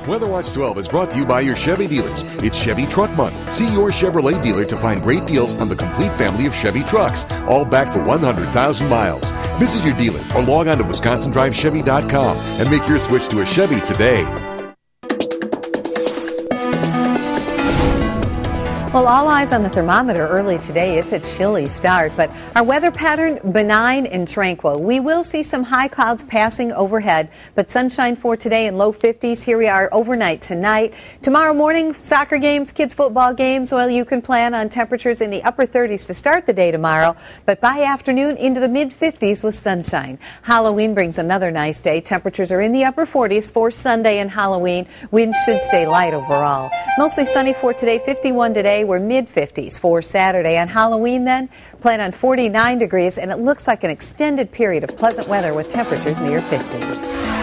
Weather Watch 12 is brought to you by your Chevy dealers. It's Chevy Truck Month. See your Chevrolet dealer to find great deals on the complete family of Chevy trucks, all backed for 100,000 miles. Visit your dealer or log on to WisconsinDriveChevy.com and make your switch to a Chevy today. Well, all eyes on the thermometer early today. It's a chilly start, but our weather pattern benign and tranquil. We will see some high clouds passing overhead, but sunshine for today in low 50s. Here we are overnight tonight. Tomorrow morning, soccer games, kids football games. Well, you can plan on temperatures in the upper 30s to start the day tomorrow, but by afternoon into the mid 50s with sunshine. Halloween brings another nice day. Temperatures are in the upper 40s for Sunday and Halloween. Winds should stay light overall. Mostly sunny for today, 51 today. We're mid-50s for Saturday. On Halloween then, plan on 49 degrees, and it looks like an extended period of pleasant weather with temperatures near 50.